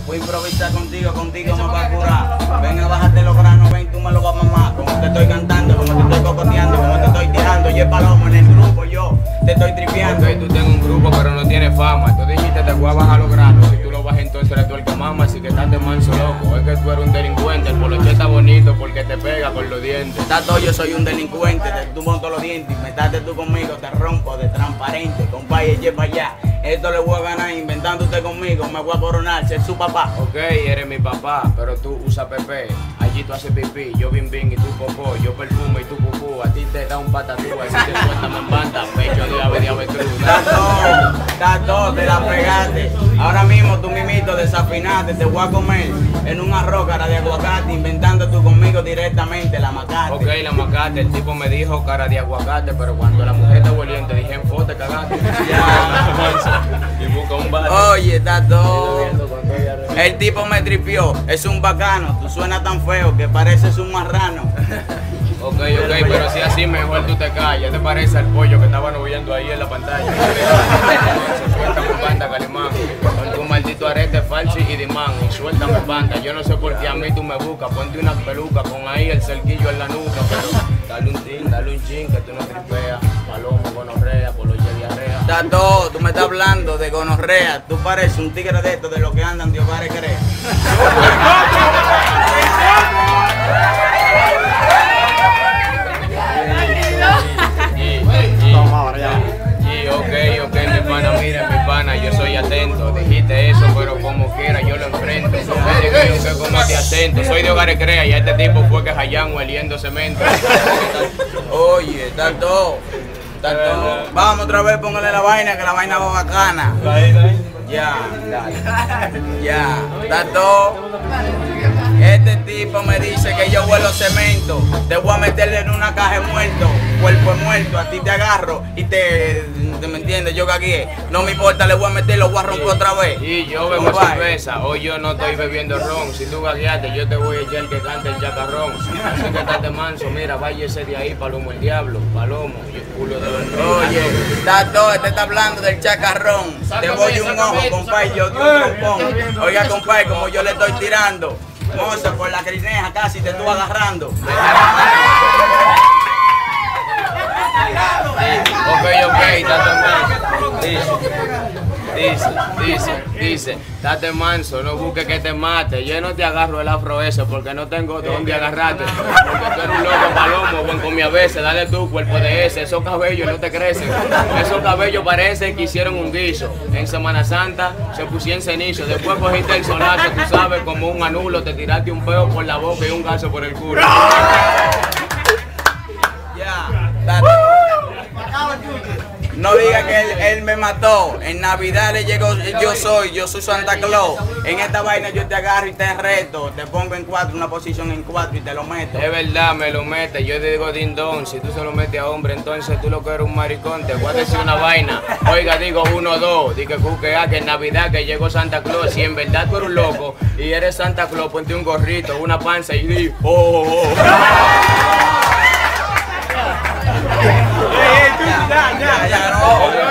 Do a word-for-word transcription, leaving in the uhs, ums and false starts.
Voy a improvisar contigo, contigo me va a curar. Ven a bajarte los granos, ven, tú me lo vas a mamar. Como te estoy cantando, como te estoy cocoteando, como te estoy tirando. Y el palomo en el grupo, yo te estoy tripeando. Ok, tú tienes un grupo, pero no tienes fama. Tú dijiste te voy a bajar los granos. Si tú lo bajas, entonces eres tú el que mama. Así que estás de manso loco. Es que tú eres un delincuente. El poloche está bonito porque te pega con los dientes. Tato, yo soy un delincuente, te tumbo todos los dientes. Metate tú conmigo, te rompo de transparente. Compadre, eche para allá. Esto le voy a ganar inventando usted conmigo. Me voy a coronar, ser su papá. Ok, eres mi papá, pero tú usas Pepe. Allí tú haces pipí, yo bim bim y tú popó. Yo perfume y tú pupú. A ti te da un patatú, así te suelta me empanta. Pecho de ave de avestruz. Tato, Tato, te la pegaste. Ahora mismo tú mimito desafinaste. Te voy a comer en un arroz cara de aguacate. Inventando tú conmigo directamente la macate. Ok, la macate, el tipo me dijo cara de aguacate. Pero cuando la mujer está volviente dije en foto, te cagaste. Ya. Y busca un bate. Oye, Tato, el tipo me tripió, es un bacano, tú suenas tan feo que pareces un marrano. Ok, ok, pero si así mejor tú te callas, te parece al pollo que estaban viendo ahí en la pantalla. Suéltame banda, Calimán, con tu maldito arete falso y dimán. Suéltame banda, yo no sé por qué a mí tú me buscas. Ponte una peluca con ahí el cerquillo en la nuca, pero dale un chin, dale un chin que tú no tripeas. Palomo, gonorrea, poloche, diarrea. Tato, tú me estás hablando de gonorrea, tú pareces un tigre de estos de los que andan de hogares crea. Y ok, ok, mi pana, mira, mi pana, yo soy atento. Dijiste eso, pero como quiera yo lo enfrento. No sé cómo te atento. Soy de hogares crea y a este tipo fue que hallan oliendo cemento. Oye, Tato, Tato, vamos otra vez, póngale la vaina, que la vaina va bacana. Ya, dale. Ya, Tato. Este tipo me dice que yo huelo cemento. Te voy a meterle en una caja de muerto, cuerpo muerto. A ti te agarro y te, te me entiendes, yo cagué. No me importa, le voy a meter, lo voy a romper otra vez. Y yo bebo cerveza, hoy yo no estoy bebiendo ron. Si tú gagueaste, yo te voy a echar que cante el chacarrón. Así que estate manso, mira, váyese de ahí, palomo el diablo, palomo, y el culo de los. Oye, Tato, este está hablando del chacarrón. Te voy un ojo, compadre, yo te un trompón. Oiga, compadre, como yo le estoy tirando. Moza, por la crineja casi te estuvo agarrando. Ok, ok, date manso. Dice, dice, dice, dice, date manso, no busques que te mate. Yo no te agarro el afro ese porque no tengo dónde agarrarte. Porque tú eres un loco palomo, buen comí a veces. Dale tu cuerpo de ese, esos cabellos no te crecen. Esos cabellos parecen que hicieron un guiso. En Semana Santa se pusieron cenizo. Después cogiste el solazo, tú sabes, como un anulo. Te tiraste un peo por la boca y un ganso por el culo. Ya, Tato. No diga que él, él me mató. En Navidad le llegó, yo soy, yo soy Santa Claus. En esta vaina yo te agarro y te reto. Te pongo en cuatro, una posición en cuatro y te lo meto. Es verdad, me lo metes. Yo te digo dindón. Si tú se lo metes a hombre, entonces tú lo que eres un maricón. Te voy a decir una vaina. Oiga, digo uno, dos. Di que cuquea que en Navidad que llegó Santa Claus. Si en verdad tú eres un loco y eres Santa Claus, ponte un gorrito, una panza y di, oh, oh, oh. Ya, ya, ya, no.